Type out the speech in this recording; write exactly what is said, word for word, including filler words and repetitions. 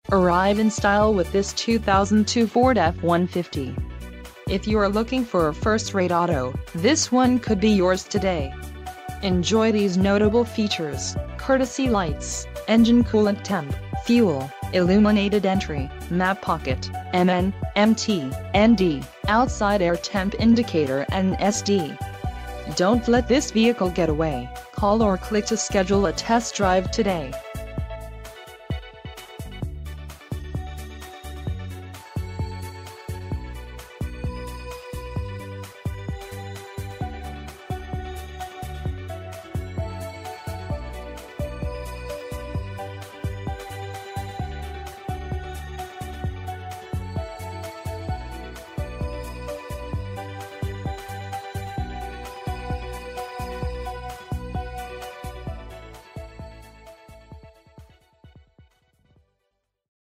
Arrive in style with this two thousand two Ford F one fifty. If you are looking for a first-rate auto, this one could be yours today. Enjoy these notable features: courtesy lights, engine coolant temp, fuel, illuminated entry, map pocket, M N, M T, N D, outside air temp indicator and S D. Don't let this vehicle get away. Call or click to schedule a test drive today.